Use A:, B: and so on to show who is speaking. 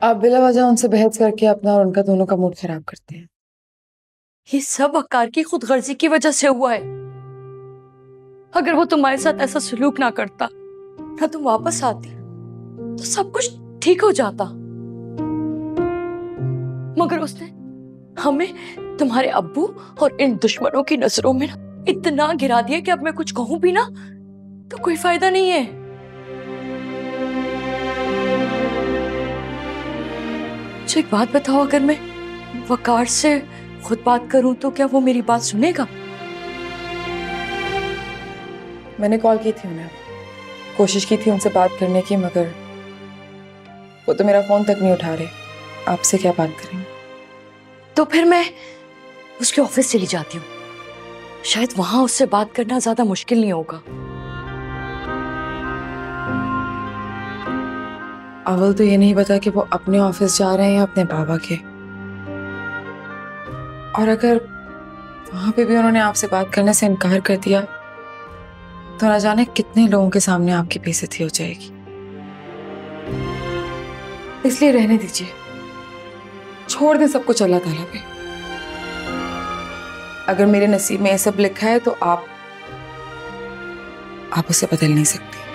A: आप बिला वजह उनसे बहस करके अपना और उनका दोनों का मूड खराब करते हैं।
B: ये सब वकार की खुदगर्जी की वजह से हुआ है। अगर वो तुम्हारे साथ ऐसा सलूक ना करता, ना तुम वापस आती, तो सब कुछ ठीक हो जाता। मगर उसने हमें तुम्हारे अब्बू और इन दुश्मनों की नजरों में ना इतना गिरा दिया कि अब मैं कुछ कहूं भी ना तो कोई फायदा नहीं है। तो एक बात बताओ, अगर मैं वकार से खुद बात करूं तो क्या वो मेरी बात सुनेगा?
A: मैंने कॉल की थी उन्हें, कोशिश की थी उनसे बात करने की, मगर वो तो मेरा फोन तक नहीं उठा रहे। आपसे क्या बात करेंगे?
B: तो फिर मैं उसके ऑफिस चली जाती हूँ, शायद वहां उससे बात करना ज्यादा मुश्किल नहीं होगा।
A: अव्वल तो ये नहीं पता कि वो अपने ऑफिस जा रहे हैं या अपने बाबा के, और अगर वहां पे भी उन्होंने आपसे बात करने से इनकार कर दिया तो ना जाने कितने लोगों के सामने आपकी बेइज्जती हो जाएगी। इसलिए रहने दीजिए, छोड़ दें सब कुछ अल्लाह ताला पे। अगर मेरे नसीब में ये सब लिखा है तो आप उसे बदल नहीं सकती।